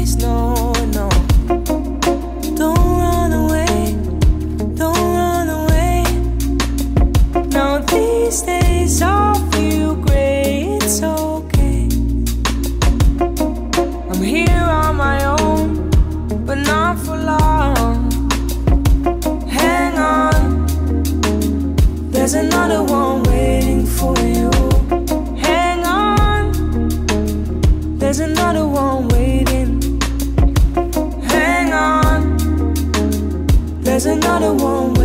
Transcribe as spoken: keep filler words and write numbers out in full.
days, no, no. Don't run away, don't run away. Now these days I feel great, it's okay. I'm here on my own, but not for long. Hang on, there's another one waiting for you. Hang on, there's another one waiting. Hang on, there's another one waiting.